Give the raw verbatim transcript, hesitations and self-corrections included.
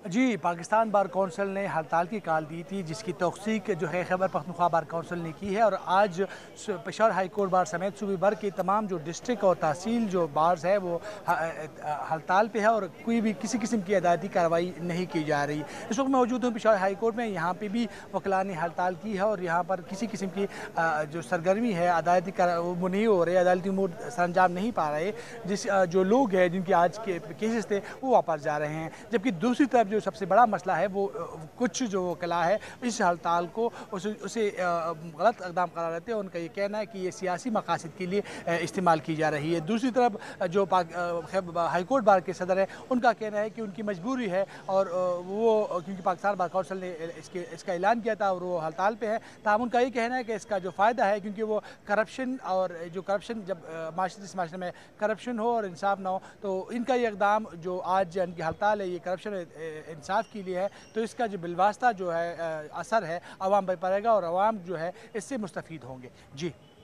جی Pakistan bar council نے ہڑتال کی کال دی تھی، جس کی توثیق جو ہے خیبر پختونخوا بار کونسل نے کی ہے، اور آج پشاور ہائی کورٹ بار سمیت صوبے بھر کے تمام جو ڈسٹرکٹ اور تحصیل جو بارز ہے وہ ہڑتال پہ ہے اور کوئی بھی کسی قسم کی عدالتی کارروائی نہیں کی جا رہی۔ اس وقت میں موجود ہوں پشاور ہائی کورٹ میں، یہاں پہ بھی وکلاء نے ہڑتال کی ہے اور یہاں پر کسی قسم کی جو سرگرمی ہے عدالتی وہ نہیں ہو رہے، عدالتی امور سر انجام نہیں پا رہے، جس جو لوگ ہیں جن کے آج کے کیسز تھے وہ واپس جا رہے ہیں، جبکہ دوسری طرف جو سب سے بڑا مسئلہ ہے وہ کچھ جو وکلاء ہے اس ہڑتال کو اسے غلط اقدام قرار دیتے ہیں۔ ان کا یہ کہنا ہے کہ یہ سیاسی مقاصد کے لیے استعمال کی جا رہی ہے۔ دوسری طرف جو ہائی کورٹ بار کے صدر ہیں ان کا کہنا ہے کہ ان کی مجبوری ہے، اور وہ کیونکہ پاکستان بار کونسل نے اس کے اس کا اعلان کیا تھا اور وہ ہڑتال پہ ہے، تاہم ان کا یہ کہنا ہے کہ اس کا جو فائدہ ہے کیونکہ وہ کرپشن اور جو کرپشن جب معاشرے اس معاشرے میں کرپشن ہو اور انصاف نہ ہو تو ان کا یہ اقدام جو آج ان کی ہڑتال ہے یہ کرپشن انصاف کے لیے ہے، تو اس کا جو بالواسطہ جو ہے اثر ہے عوام پہ پڑے گا اور عوام جو ہے اس سے مستفید ہوں گے۔ جی